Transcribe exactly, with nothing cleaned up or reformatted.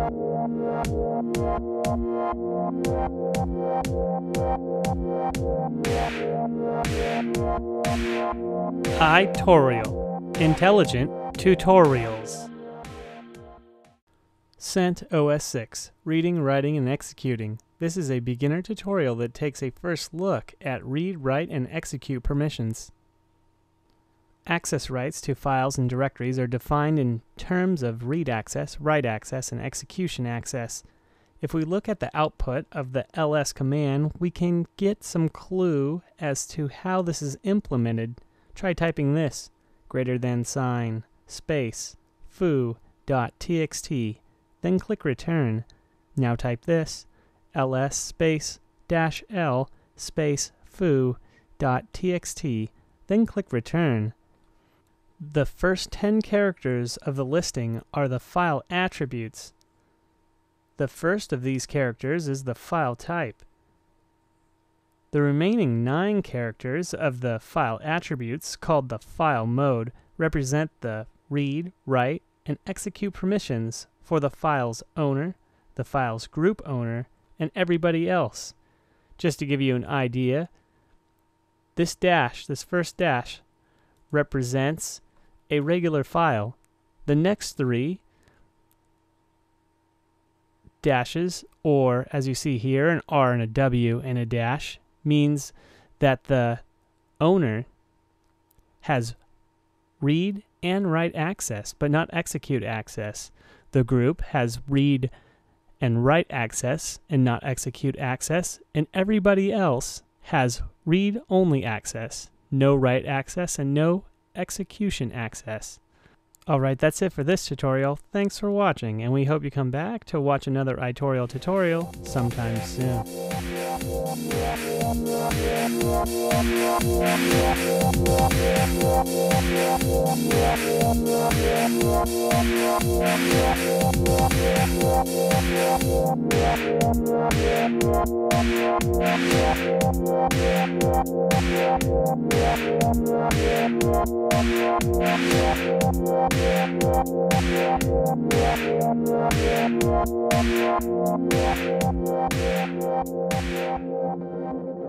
iTorial. Intelligent Tutorials. CentOS six. Reading, Writing, and Executing. This is a beginner tutorial that takes a first look at read, write, and execute permissions. Access rights to files and directories are defined in terms of read access, write access, and execution access. If we look at the output of the ls command, we can get some clue as to how this is implemented. Try typing this, greater than sign, space, foo.txt, then click return. Now type this, ls space dash l space foo.txt, then click return. The first ten characters of the listing are the file attributes. The first of these characters is the file type. The remaining nine characters of the file attributes, called the file mode, represent the read, write, and execute permissions for the file's owner, the file's group owner, and everybody else. Just to give you an idea, this dash, this first dash, represents a regular file. The next three dashes, or as you see here, an R and a W and a dash, means that the owner has read and write access, but not execute access. The group has read and write access and not execute access, and everybody else has read-only access, no write access, and no execution access. Alright, that's it for this tutorial. Thanks for watching, and we hope you come back to watch another iTorial tutorial sometime soon. Yeah.